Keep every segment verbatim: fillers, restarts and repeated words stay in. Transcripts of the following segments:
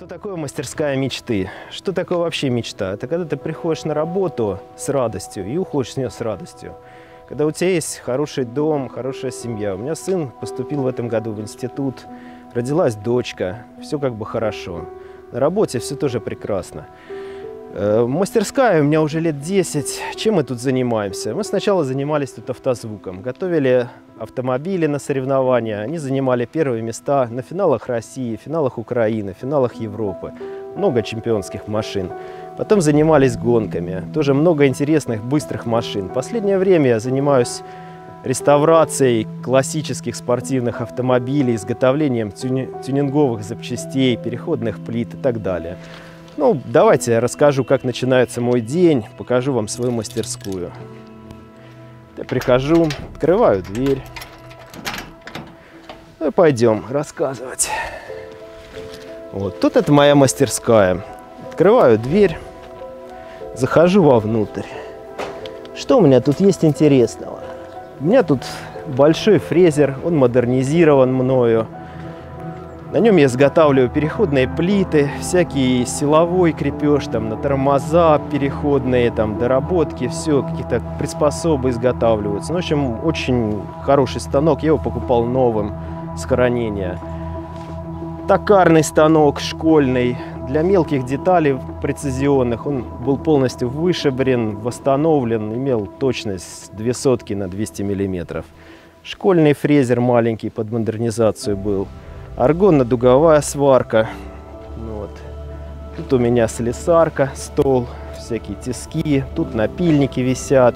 Что такое мастерская мечты? Что такое вообще мечта? Это когда ты приходишь на работу с радостью и уходишь с нее с радостью. Когда у тебя есть хороший дом, хорошая семья. У меня сын поступил в этом году в институт, родилась дочка, все как бы хорошо. На работе все тоже прекрасно. Мастерская у меня уже лет десять. Чем мы тут занимаемся? Мы сначала занимались тут автозвуком. Готовили автомобили на соревнования. Они занимали первые места на финалах России, финалах Украины, финалах Европы. Много чемпионских машин. Потом занимались гонками. Тоже много интересных, быстрых машин. В последнее время я занимаюсь реставрацией классических спортивных автомобилей, изготовлением тюни тюнинговых запчастей, переходных плит и так далее. Ну, давайте я расскажу, как начинается мой день, покажу вам свою мастерскую. Я прихожу, открываю дверь. Ну и пойдем рассказывать. Вот, тут это моя мастерская. Открываю дверь, захожу вовнутрь. Что у меня тут есть интересного? У меня тут большой фрезер, он модернизирован мною. На нем я изготавливаю переходные плиты, всякий силовой крепеж, там, на тормоза переходные, там, доработки, все, какие-то приспособы изготавливаются. Ну, в общем, очень хороший станок, я его покупал новым с хранения. Токарный станок школьный, для мелких деталей прецизионных, он был полностью вышибрен, восстановлен, имел точность две сотки на двести миллиметров. Школьный фрезер маленький под модернизацию был. Аргонно-дуговая сварка. Вот. Тут у меня слесарка, стол, всякие тиски. Тут напильники висят.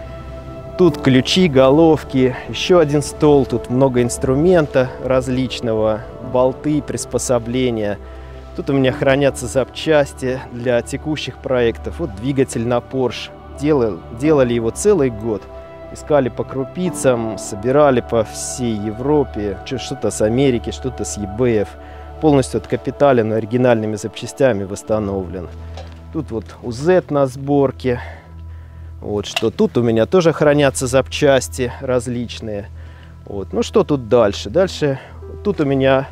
Тут ключи, головки. Еще один стол. Тут много инструмента различного. Болты, приспособления. Тут у меня хранятся запчасти для текущих проектов. Вот двигатель на Porsche. Делали, делали его целый год. Искали по крупицам, собирали по всей Европе, что-то с Америки, что-то с eBay. Полностью откапитален, оригинальными запчастями восстановлен. Тут вот УЗ на сборке. Вот что. Тут у меня тоже хранятся запчасти различные. Вот. Ну что тут дальше? Дальше тут у меня,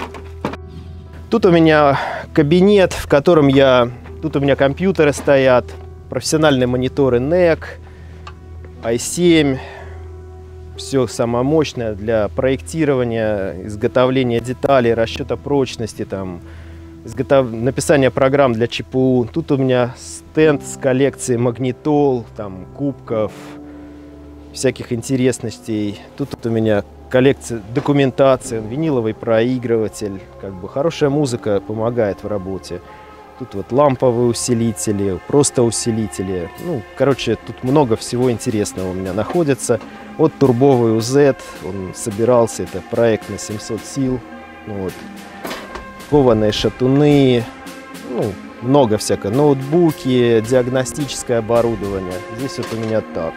тут у меня кабинет, в котором я... Тут у меня компьютеры стоят, профессиональные мониторы эн и си. ай семь, все самое мощное для проектирования, изготовления деталей, расчета прочности, там, изготов... написания программ для ЧПУ. Тут у меня стенд с коллекцией магнитол, там, кубков, всяких интересностей. Тут, тут у меня коллекция документации, виниловый проигрыватель. Как бы хорошая музыка помогает в работе. Тут вот ламповые усилители, просто усилители. Ну, короче, тут много всего интересного у меня находится. Вот турбовый УЗ, он собирался, это проект на семьсот сил. Вот. Кованые шатуны, ну, много всякого. Ноутбуки, диагностическое оборудование. Здесь вот у меня так.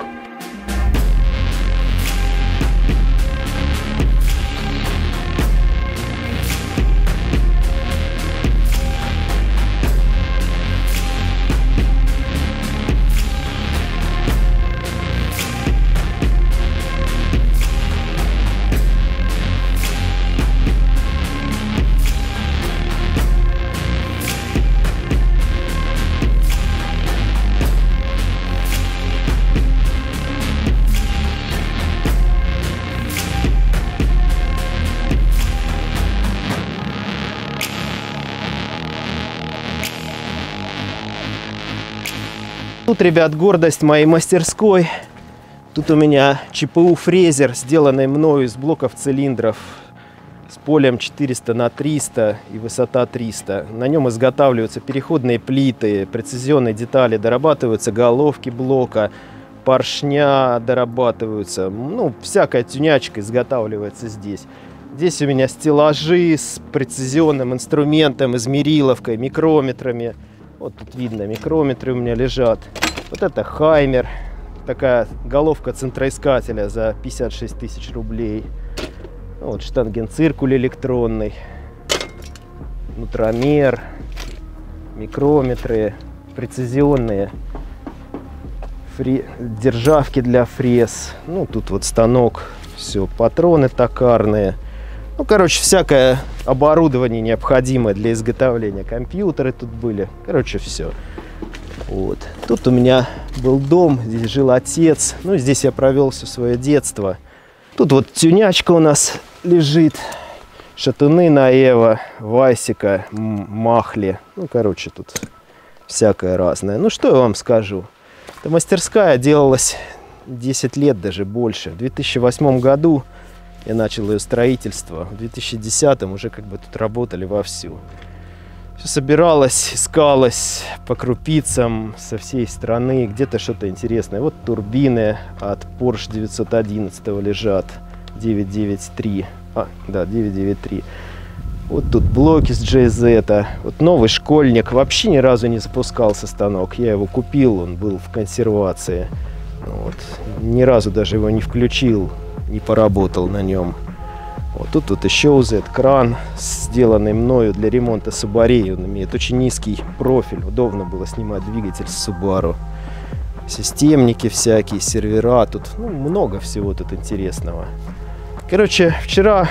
Тут, ребят, гордость моей мастерской. Тут у меня ЧПУ-фрезер, сделанный мною из блоков цилиндров с полем четыреста на триста и высота триста. На нем изготавливаются переходные плиты, прецизионные детали, дорабатываются головки блока, поршня дорабатываются. Ну, всякая тюнячка изготавливается здесь. Здесь у меня стеллажи с прецизионным инструментом, измериловкой, микрометрами. Вот тут видно, микрометры у меня лежат. Вот это Хаймер. Такая головка центроискателя за пятьдесят шесть тысяч рублей. Вот штангенциркуль электронный. Нутромер. Микрометры. Прецизионные. Фре... Державки для фрез. Ну, тут вот станок. Все, патроны токарные. Ну, короче, всякое оборудование необходимое для изготовления. Компьютеры тут были. Короче, все. Вот. Тут у меня был дом, здесь жил отец. Ну, здесь я провел все свое детство. Тут вот тюнячка у нас лежит. Шатуны Наева, Васика, Махли. Ну, короче, тут всякое разное. Ну, что я вам скажу. Эта мастерская делалась десять лет, даже больше. В две тысячи восьмом году я начал ее строительство. В две тысячи десятом уже как бы тут работали вовсю. Все собиралось, искалось по крупицам со всей страны. Где-то что-то интересное. Вот турбины от Porsche девятьсот одиннадцать лежат. девятьсот девяносто три. А, да, девятьсот девяносто три. Вот тут блоки с джей зет. Вот новый школьник. Вообще ни разу не запускался станок. Я его купил, он был в консервации. Вот. Ни разу даже его не включил, не поработал на нем. Вот тут вот еще у зет кран, сделанный мною для ремонта Subaru. Он имеет очень низкий профиль. Удобно было снимать двигатель с Subaru. Системники всякие, сервера. Тут ну, много всего тут интересного. Короче, вчера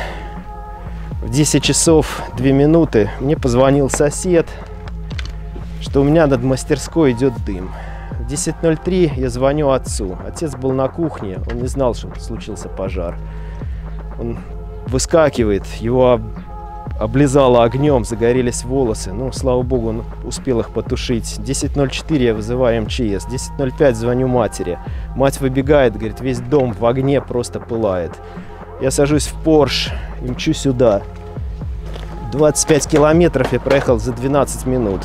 в десять часов две минуты мне позвонил сосед, что у меня над мастерской идет дым. В десять ноль три я звоню отцу. Отец был на кухне, он не знал, что случился пожар. Он выскакивает, его облизало огнем, загорелись волосы. Ну, слава богу, он успел их потушить. десять ноль четыре я вызываю эм че эс. десять ноль пять звоню матери. Мать выбегает, говорит, весь дом в огне просто пылает. Я сажусь в Porsche и мчу сюда. двадцать пять километров я проехал за двенадцать минут.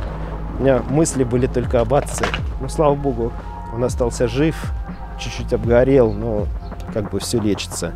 У меня мысли были только об отце. Ну, слава богу, он остался жив, чуть-чуть обгорел, но как бы все лечится.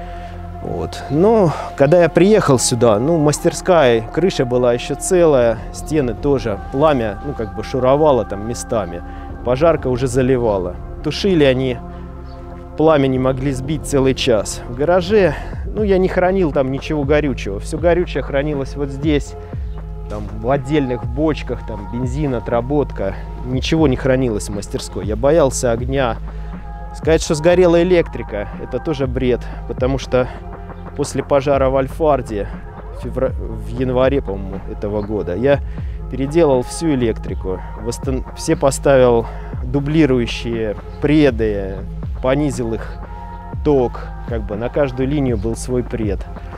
Вот. Но когда я приехал сюда, ну, мастерская, крыша была еще целая, стены тоже, пламя, ну, как бы шуровало там местами. Пожарка уже заливала. Тушили они, пламя не могли сбить целый час. В гараже, ну, я не хранил там ничего горючего. Все горючее хранилось вот здесь, там, в отдельных бочках, там, бензин, отработка. Ничего не хранилось в мастерской. Я боялся огня. Сказать, что сгорела электрика, это тоже бред, потому что после пожара в Альфарде в, февр... в январе, по-моему, этого года я переделал всю электрику. Восстан... Все поставил дублирующие преды, понизил их ток, как бы на каждую линию был свой пред.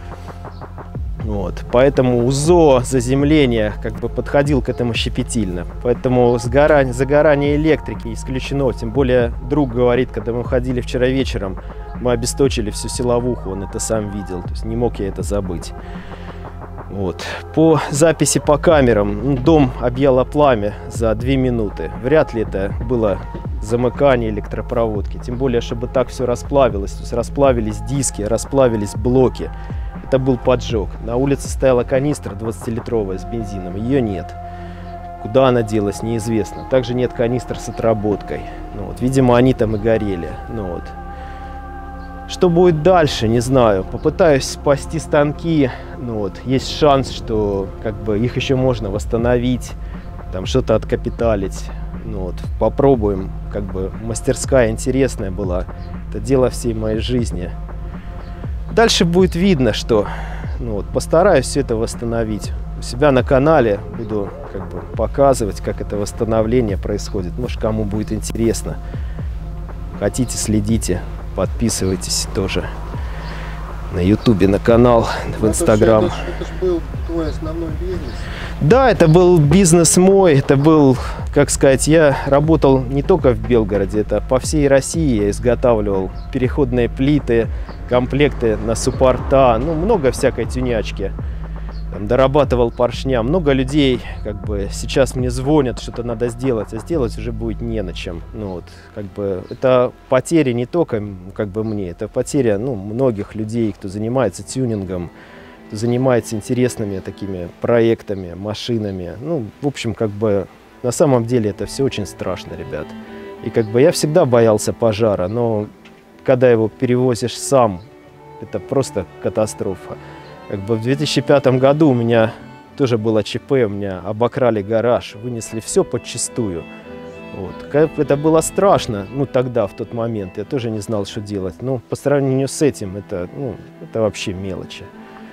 Вот. Поэтому УЗО, заземление как бы подходил к этому щепетильно. Поэтому сгорание, загорание электрики исключено. Тем более друг говорит, когда мы ходили вчера вечером, мы обесточили всю силовуху, он это сам видел. То есть не мог я это забыть. Вот. По записи по камерам, дом объяло пламя за две минуты. Вряд ли это было замыкание электропроводки. Тем более, чтобы так все расплавилось. То есть расплавились диски, расплавились блоки. Это был поджог. На улице стояла канистра двадцатилитровая с бензином. Ее нет. Куда она делась, неизвестно. Также нет канистр с отработкой. Ну, вот, видимо, они там и горели. Ну, вот. Что будет дальше, не знаю. Попытаюсь спасти станки. Ну, вот. Есть шанс, что как бы, их еще можно восстановить. Там что-то откапиталить. Ну, вот. Попробуем. Как бы, мастерская интересная была. Это дело всей моей жизни. Дальше будет видно, что ну, вот, постараюсь все это восстановить. У себя на канале буду как бы, показывать, как это восстановление происходит. Может, кому будет интересно. Хотите, следите, подписывайтесь тоже на ютубе, на канал, в инстаграм. Это, это же был твой основной бизнес? Да, это был бизнес мой. Это был, как сказать, я работал не только в Белгороде, это по всей России я изготавливал переходные плиты, комплекты на суппорта, ну, много всякой тюнячки. Там, дорабатывал поршня. Много людей как бы сейчас мне звонят, что-то надо сделать, а сделать уже будет не на чем. Ну, вот, как бы, это потеря не только как бы мне, это потеря ну, многих людей, кто занимается тюнингом, кто занимается интересными такими проектами, машинами. Ну, в общем, как бы на самом деле это все очень страшно, ребят. И как бы я всегда боялся пожара, но когда его перевозишь сам, это просто катастрофа. Как бы в две тысячи пятом году у меня тоже было ЧП, у меня обокрали гараж, вынесли все подчистую. Вот. Это было страшно, ну тогда, в тот момент, я тоже не знал, что делать. Но по сравнению с этим, это, ну, это вообще мелочи.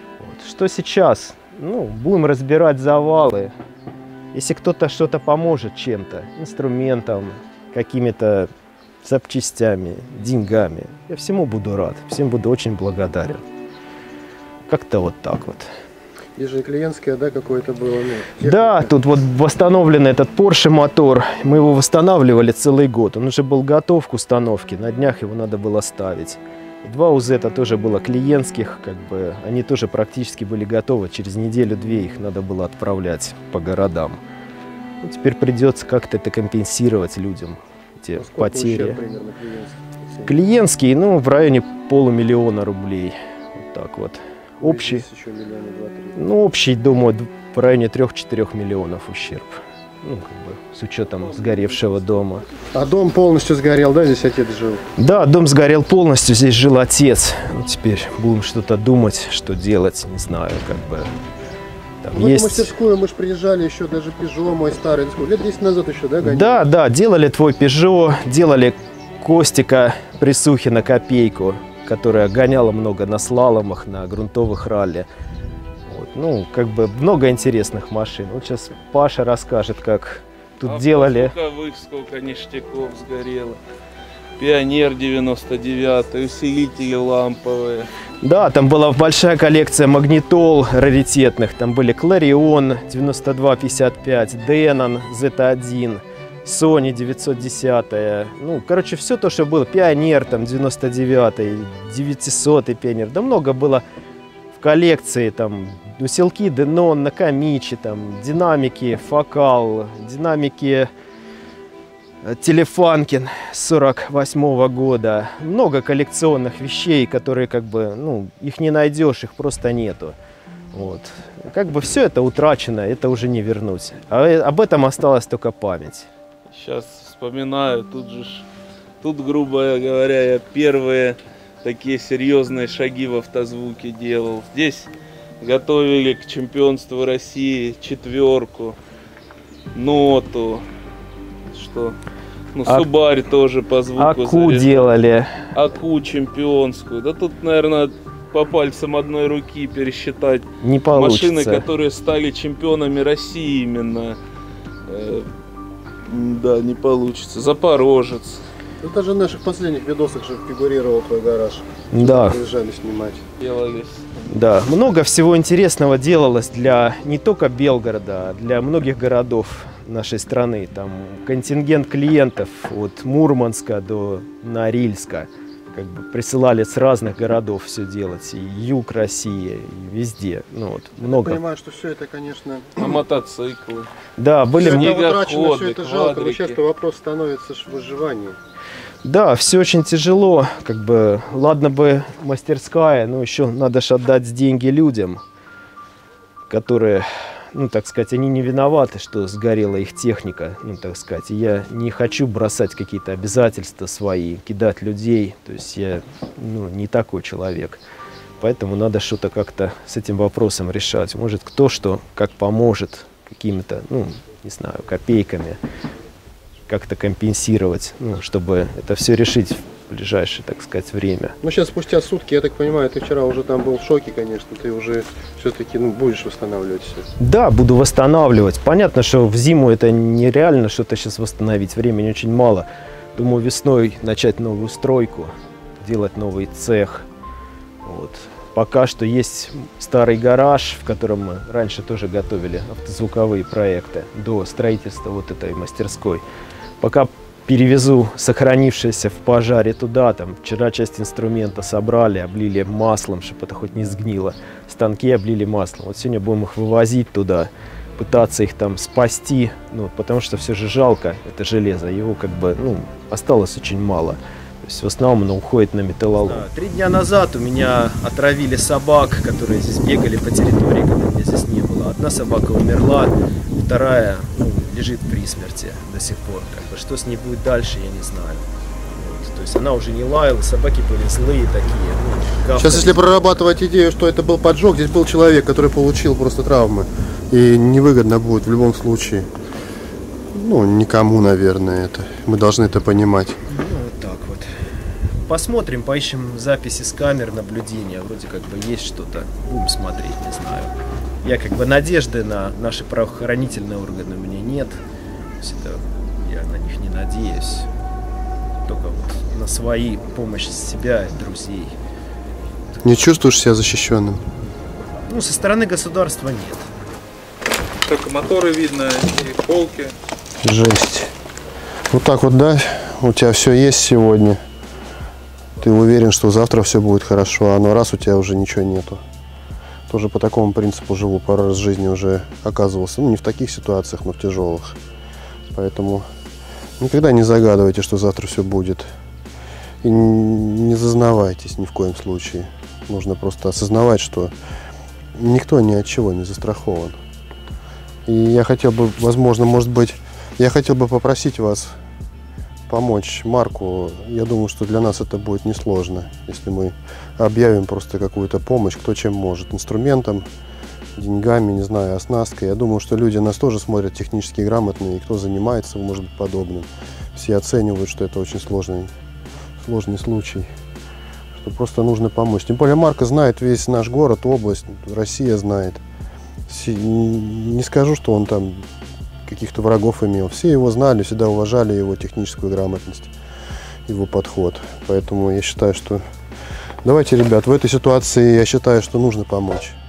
что сейчас? Ну, будем разбирать завалы. Если кто-то что-то поможет чем-то, инструментом, какими-то запчастями, деньгами, я всему буду рад, всем буду очень благодарен. Как-то вот так вот. Здесь же клиентское, да, какое-то было? Ну, да, тут вот восстановлен этот Porsche мотор. Мы его восстанавливали целый год. Он уже был готов к установке. На днях его надо было ставить. И два УЗ-то тоже было клиентских, как бы они тоже практически были готовы. Через неделю-две их надо было отправлять по городам. Ну, теперь придется как-то это компенсировать людям, эти а потери. Ущерб, примерно, клиентский? Клиентский, ну, в районе полумиллиона рублей. Вот так вот. Общий, еще миллиона два-три. ну, общий, думаю, в районе трёх-четырёх миллионов ущерб. Ну, как бы, с учетом сгоревшего дома. А дом полностью сгорел, да, здесь отец жил? Да, дом сгорел полностью, здесь жил отец. Ну, теперь будем что-то думать, что делать, не знаю, как бы. Там В есть... эту мастерскую мы же приезжали еще, даже Peugeot мой старый, лет десять назад еще, да, гоняли? Да, да, делали твой Peugeot, делали Костика Присухина копейку, которая гоняла много на слаломах, на грунтовых ралли. Вот, ну, как бы много интересных машин. Вот сейчас Паша расскажет, как тут а делали. Сколько, сколько ништяков сгорело. Пионер девяносто девятый, усилители ламповые. Да, там была большая коллекция магнитол раритетных. Там были Clarion девяносто два пятьдесят пять, Denon зет один, Sony девятьсот десять. Ну, короче, все то, что было. Пионер там девяносто девятый, девятисотый Пионер. Да много было в коллекции. Там усилки Denon, Накамичи, там динамики Фокал, динамики Телефанкин сорок восьмого года. Много коллекционных вещей, которые как бы, ну, их не найдешь, их просто нету. Вот. Как бы все это утрачено, это уже не вернуть. А об этом осталась только память. Сейчас вспоминаю, тут же, тут, грубо говоря, я первые такие серьезные шаги в автозвуке делал. Здесь готовили к чемпионству России четверку, ноту, что, ну, А... Субарь тоже по звуку Аку заряжал. делали. Аку чемпионскую. Да тут, наверное, по пальцам одной руки пересчитать Не получится. машины, которые стали чемпионами России именно. Э, да, не получится. Запорожец. Ну, даже в наших последних видосах же фигурировал твой гараж. Да. Приезжали снимать. Делались. Да, много всего интересного делалось для не только Белгорода, а для многих городов нашей страны. Там контингент клиентов от Мурманска до Норильска как бы присылали с разных городов все делать. И юг России, и везде. Ну, вот, много. Я понимаю, что все это, конечно... На мотоциклы. Да, были... Все Снегоходы, это утрачено, все это жалко, но квадрики. часто вопрос становится в выживании. Да, все очень тяжело, как бы, ладно бы мастерская, но еще надо ж отдать деньги людям, которые, ну, так сказать, они не виноваты, что сгорела их техника, ну, так сказать. И я не хочу бросать какие-то обязательства свои, кидать людей, то есть я, ну, не такой человек. Поэтому надо что-то как-то с этим вопросом решать. Может, кто что, как поможет, какими-то, ну, не знаю, копейками. Как-то компенсировать, ну, чтобы это все решить в ближайшее, так сказать, время. Ну, сейчас спустя сутки, я так понимаю, ты вчера уже там был в шоке, конечно, ты уже все-таки, ну, будешь восстанавливать все. Да, буду восстанавливать. Понятно, что в зиму это нереально что-то сейчас восстановить, времени очень мало. Думаю, весной начать новую стройку, делать новый цех. Вот. Пока что есть старый гараж, в котором мы раньше тоже готовили автозвуковые проекты до строительства вот этой мастерской. Пока перевезу сохранившееся в пожаре туда, там вчера часть инструмента собрали, облили маслом, чтобы это хоть не сгнило. Станки облили маслом. Вот сегодня будем их вывозить туда, пытаться их там спасти, ну, потому что все же жалко это железо, его как бы, ну, осталось очень мало. То есть в основном оно уходит на металлолом. Да, три дня назад у меня отравили собак, которые здесь бегали по территории, когда меня здесь не было. Одна собака умерла, вторая, ну, лежит при смерти до сих пор. Как бы, что с ней будет дальше, я не знаю. Вот, то есть она уже не лаяла, собаки были злые такие. Ну, Сейчас, если прорабатывать идею, что это был поджог, здесь был человек, который получил просто травмы. И невыгодно будет в любом случае. Ну, никому, наверное, это. Мы должны это понимать. Ну, вот так вот. посмотрим, поищем записи с камер наблюдения. Вроде как бы есть что-то. Будем смотреть, не знаю. Я как бы надежды на наши правоохранительные органы у меня нет. То есть это, я на них не надеюсь. Только вот на свои, помощь себя и друзей. Не чувствуешь себя защищенным? Ну, со стороны государства нет. Только моторы видно и полки. Жесть. Вот так вот, да? У тебя все есть сегодня. Ты уверен, что завтра все будет хорошо, а ну раз у тебя уже ничего нету. Тоже по такому принципу живу. Пару раз в жизни уже оказывался. Ну, не в таких ситуациях, но в тяжелых. Поэтому никогда не загадывайте, что завтра все будет. И не зазнавайтесь ни в коем случае. Нужно просто осознавать, что никто ни от чего не застрахован. И я хотел бы, возможно, может быть, я хотел бы попросить вас помочь Марку. Я думаю, что для нас это будет несложно, если мы объявим просто какую-то помощь, кто чем может. Инструментом, деньгами, не знаю, оснасткой. Я думаю, что люди нас тоже смотрят технически грамотные, и кто занимается, может быть, подобным. Все оценивают, что это очень сложный, сложный случай, что просто нужно помочь. Тем более Марка знает весь наш город, область, Россия знает. Не скажу, что он там каких-то врагов имел. Все его знали, всегда уважали его техническую грамотность, его подход. Поэтому я считаю, что... Давайте, ребят, в этой ситуации я считаю, что нужно помочь.